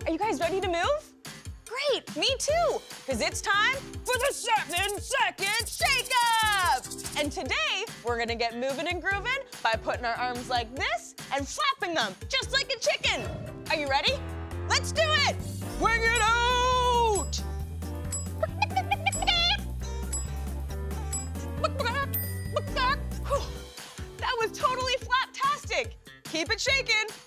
Are you guys ready to move? Great, me too, because it's time for the 7-second shake-up! And today, we're gonna get moving and grooving by putting our arms like this and flapping them, just like a chicken. Are you ready? Let's do it! Bring it out! That was totally flap-tastic. Keep it shaking.